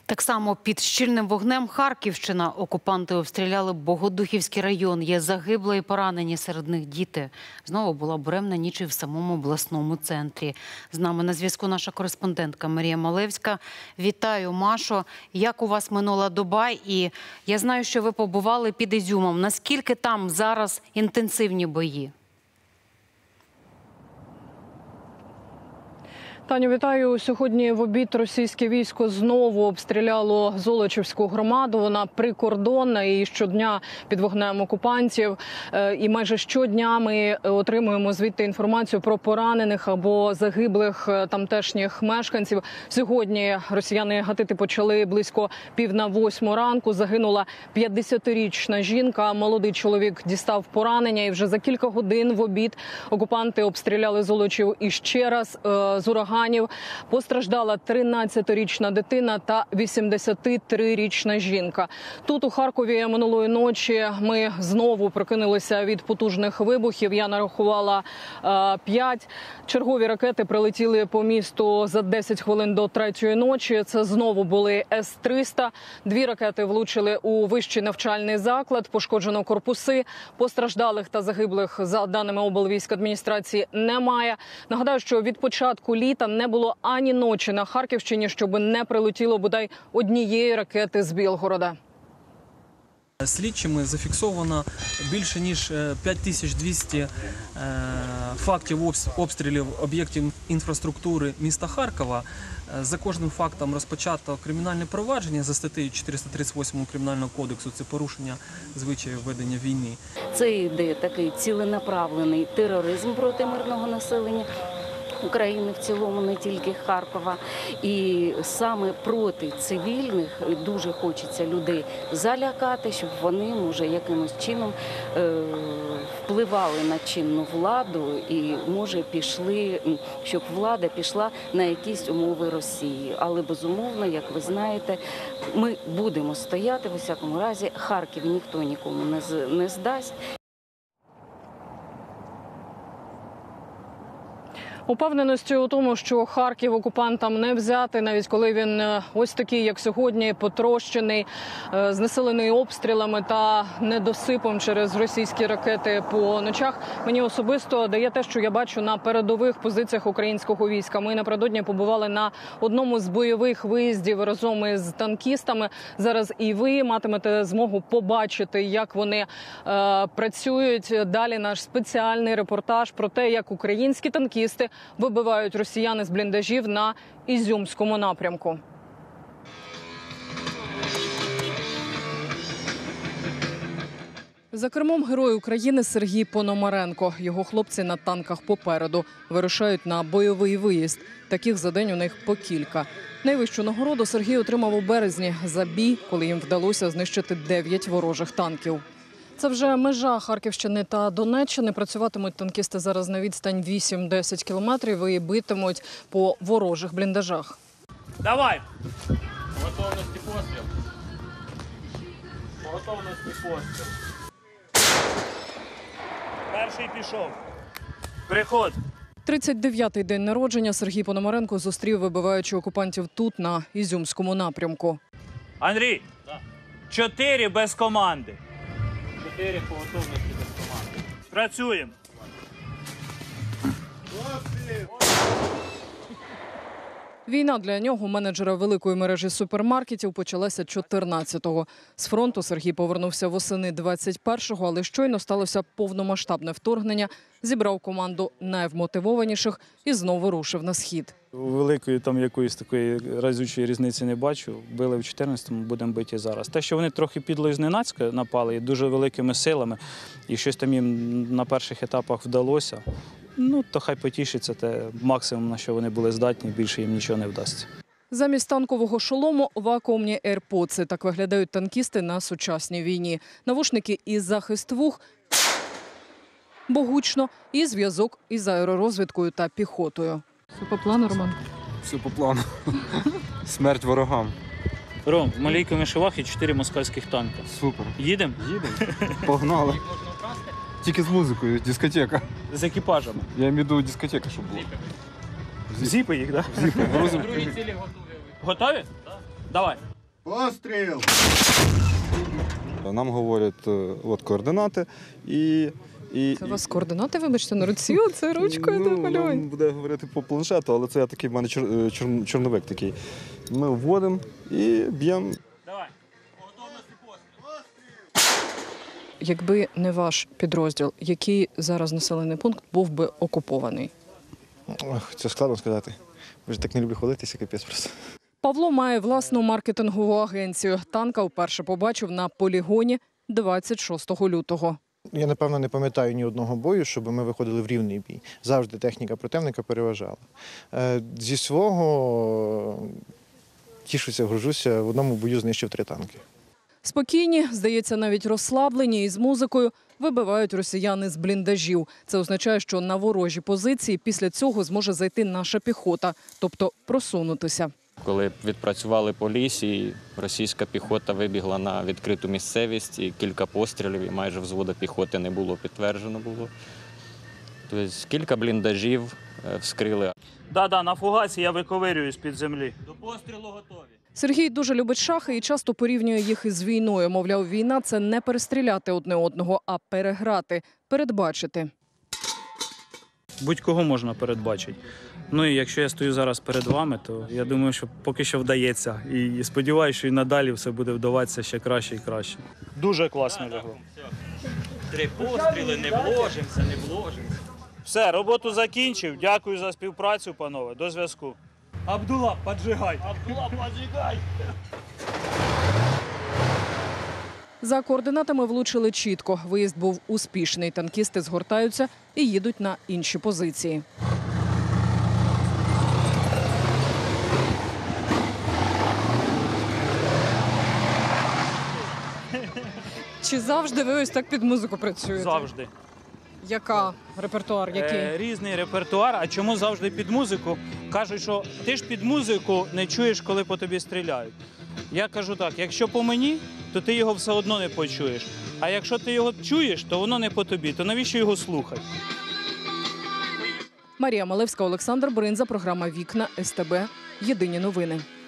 Так само під щільним вогнем Харківщина. Окупанти обстріляли Богодухівський район. Є загиблі і поранені, серед них діти. Знову була буремна ніч і в самому обласному центрі. З нами на зв'язку наша кореспондентка Марія Малевська. Вітаю, Машо. Як у вас минула доба? І я знаю, що ви побували під Ізюмом. Наскільки там зараз інтенсивні бої? Таню, вітаю. Сьогодні в обід російське військо знову обстріляло Золочівську громаду. Вона прикордонна і щодня під вогнем окупантів. І майже щодня ми отримуємо звідти інформацію про поранених або загиблих тамтешніх мешканців. Сьогодні росіяни гатити почали близько 7:45 ранку. Загинула 50-річна жінка. Молодий чоловік дістав поранення. І вже за кілька годин в обід окупанти обстріляли Золочів іще раз з урагану. Постраждала 13-річна дитина та 83-річна жінка. Тут, у Харкові, минулої ночі ми знову прокинулися від потужних вибухів. Я нарахувала 5. Чергові ракети прилетіли по місту за 10 хвилин до 3-ї ночі. Це знову були С-300. 2 ракети влучили у вищий навчальний заклад. Пошкоджено корпуси. Постраждалих та загиблих, за даними облвійськадміністрації, немає. Нагадаю, що від початку літа не було ані ночі на Харківщині, щоб не прилетіло бодай однієї ракети з Білгорода. Слідчими зафіксовано більше ніж 5200 фактів обстрілів об'єктів інфраструктури міста Харкова. За кожним фактом розпочато кримінальне провадження за статтею 438 Кримінального кодексу. Це порушення звичаїв ведення війни. Це йде такий ціленаправлений тероризм проти мирного населення України в цілому, не тільки Харкова. І саме проти цивільних дуже хочеться людей залякати, щоб вони, може, якимось чином впливали на чинну владу і, може, пішли, щоб влада пішла на якісь умови Росії. Але, безумовно, як ви знаєте, ми будемо стояти, в усякому разі, Харків ніхто нікому не здасть. Упевненості у тому, що Харків окупантам не взяти, навіть коли він ось такий, як сьогодні, потрощений, знесилений обстрілами та недосипом через російські ракети по ночах, мені особисто дає те, що я бачу на передових позиціях українського війська. Ми напередодні побували на одному з бойових виїздів разом із танкістами. Зараз і ви матимете змогу побачити, як вони працюють. Далі наш спеціальний репортаж про те, як українські танкісти вибивають росіяни з бліндажів на Ізюмському напрямку. За кермом Герой України Сергій Пономаренко. Його хлопці на танках попереду вирушають на бойовий виїзд. Таких за день у них по кілька. Найвищу нагороду Сергій отримав у березні за бій, коли їм вдалося знищити 9 ворожих танків. Це вже межа Харківщини та Донеччини. Працюватимуть танкісти зараз на відстань 8-10 кілометрів і битимуть по ворожих бліндажах. Давай! Готовності постріл. Готовності постріл. Перший пішов. Приход. 39-й день народження Сергій Пономаренко зустрів, вибиваючи окупантів тут, на Ізюмському напрямку. Андрій, 4 без команди. 4 по готовності без команди. Працюємо. Війна для нього, менеджера великої мережі супермаркетів, почалася 14-го. З фронту Сергій повернувся восени 21-го, але щойно сталося повномасштабне вторгнення, зібрав команду найвмотивованіших і знову рушив на схід. Великої там якоїсь такої разючої різниці не бачу. Били в 14-му, будемо биті зараз. Те, що вони трохи підло і зненацька напали, і дуже великими силами, і щось там їм на перших етапах вдалося, ну, то хай потішиться, те максимум, на що вони були здатні, більше їм нічого не вдасться. Замість танкового шолому – вакуумні AirPods. Так виглядають танкісти на сучасній війні. Навушники і захист вух, бо гучно, і зв'язок із аеророзвідкою та піхотою. Все по плану, Роман? Все по плану. Смерть ворогам. Ром, в Малійко Мишевахі 4 москальських танка. Супер. Їдемо? Їдемо. Погнали. Тільки з музикою, дискотека. З екіпажами. Я маю в виду дискотека, щоб була. Зіпи їх, так? Зіпи. Готові? Давай. Постріл! Нам говорять от координати і Це у вас координати, вибачте, на руці, оце ручкою нам малюють. буде говорити по планшету, але це такий в мене чорновик такий. Ми вводимо і б'ємо. Якби не ваш підрозділ, який зараз населений пункт був би окупований? Ох, це складно сказати. Ви ж так не люблю хвалитися, капець просто. Павло має власну маркетингову агенцію. Танка вперше побачив на полігоні 26 лютого. Я, напевно, не пам'ятаю ні одного бою, щоб ми виходили в рівний бій. Завжди техніка противника переважала. Зі свого тішуся, горжуся, в одному бою знищив 3 танки. Спокійні, здається, навіть розслаблені і з музикою вибивають росіяни з бліндажів. Це означає, що на ворожі позиції після цього зможе зайти наша піхота, тобто просунутися. Коли відпрацювали по лісі, російська піхота вибігла на відкриту місцевість, і кілька пострілів, і майже взводу піхоти не було, підтверджено було. Тобто кілька бліндажів вскрили. Да, на фугасі я виковирюю з-під землі. До пострілу готові. Сергій дуже любить шахи і часто порівнює їх із війною. Мовляв, війна – це не перестріляти одне одного, а переграти, передбачити. Будь-кого можна передбачити. Ну і якщо я стою зараз перед вами, то я думаю, що поки що вдається. І сподіваюся, що і надалі все буде вдаватися ще краще і краще. Дуже класно лягло. 3 постріли, не вложимося, не вложимося. Все, роботу закінчив. Дякую за співпрацю, панове. До зв'язку. Абдулла, поджигай! За координатами влучили чітко. Виїзд був успішний. Танкісти згортаються і їдуть на інші позиції. Чи завжди ви ось так під музику працюєте? Завжди. Яка? Репертуар який? Різний репертуар. А чому завжди під музику? Кажуть, що ти ж під музику не чуєш, коли по тобі стріляють. Я кажу так, якщо по мені, то ти його все одно не почуєш. А якщо ти його чуєш, то воно не по тобі. То навіщо його слухати? Марія Малевська, Олександр Бринза, програма «Вікна», СТБ. Єдині новини.